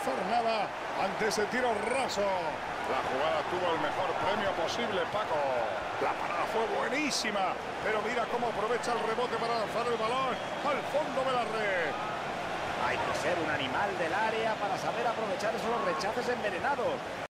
hacer nada ante ese tiro raso. La jugada tuvo el mejor premio posible, Paco. La parada fue buenísima, pero mira cómo aprovecha el rebote para lanzar el balón al fondo de la red. Hay que ser un animal del área para saber aprovechar esos rechaces envenenados.